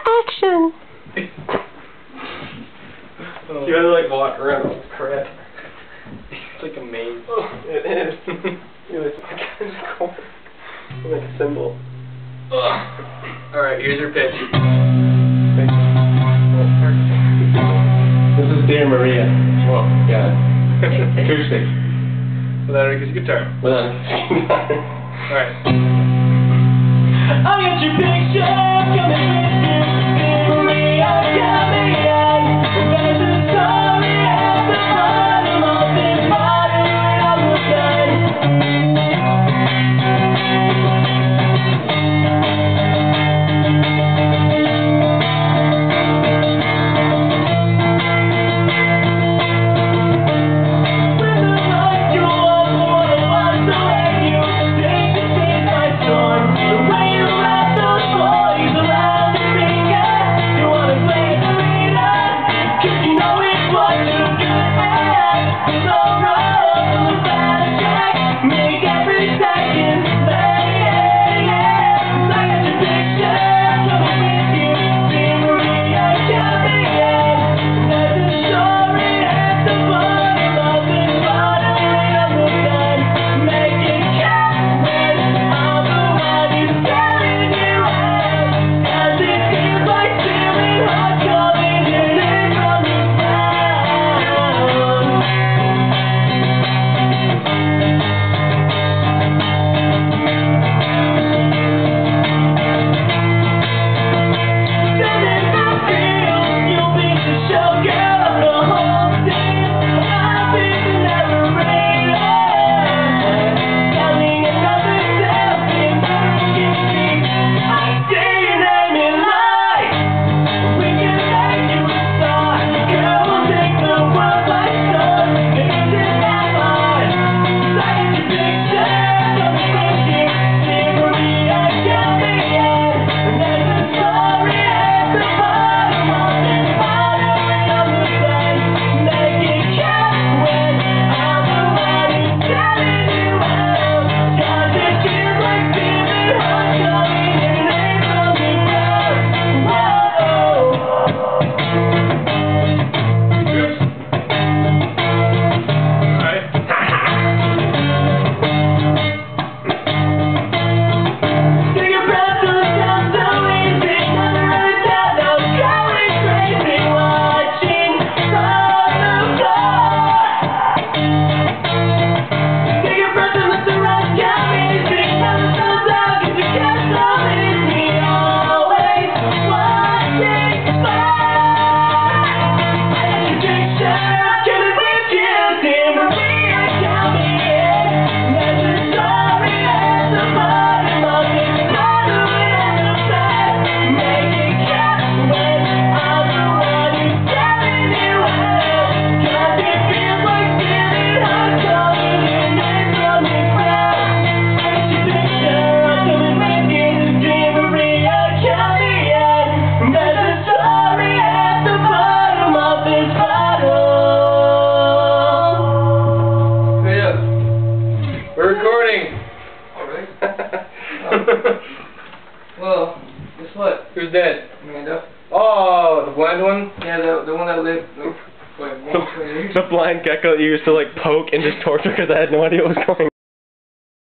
Action! You gotta like walk around all this crap. It's like a maze. It is. It's like a symbol. Alright, here's your pitch. This is Dear Maria. Well, yeah. Acoustic. Without an acoustic guitar. Without Alright. I got your picture coming with you. Dear Maria, got me out. There's a story at the bottom of this bottle and I was done. When the lights go off, I wanna watch the way you take the seat by storm. The way you wrap those boys around your finger. You wanna play the leader, 'cause you know it's what you're good at. So roll the flashback, make every second lay. I got your picture coming with you. Dear Maria, got me out. There's a story at the bottom of this bottle and I'm done. Make it count when I'm the one who's telling you out. 'Cause it feels like stealing hot calling your name from the ground. Sending my feels, you'll be the showgirl of the whole scene. I'll be the narrator, telling another self-in broken dreams. I say your name in lights. We can make you a star. Girl, we'll take the world by storm. It isn't that hard. Like your picture coming with you. Dear Maria, got me out. There's a story at the bottom of this bottle and I'm the sun. Make it count when I'm the one who's telling you out. 'Cause it feels like stealing hot calling your name from the ground. Whoa. Alright. Take a breath, till it sounds so easy. Never really thought I was going crazy watching from the floor. Take a breath and let the rest come easy. Never slow down 'cause you can't slow me. Always watching fly. I got your picture coming with you. Dear Maria, got me in. There's a story at the bottom of this bottle and I'm sad. Make it count when I'm the one who's telling you out. 'Cause it feels like stealing hot calling your name from the ground. I got your picture coming with you. Dear Maria, got me in. There's a story at the bottom of this bottle. Yeah. We're recording. Alright. Well, guess what? Who's dead? Amanda. Oh, the blind one? Yeah, the one that lived. Wait, the blind gecko that you used to like poke and just torture because I had no idea what was going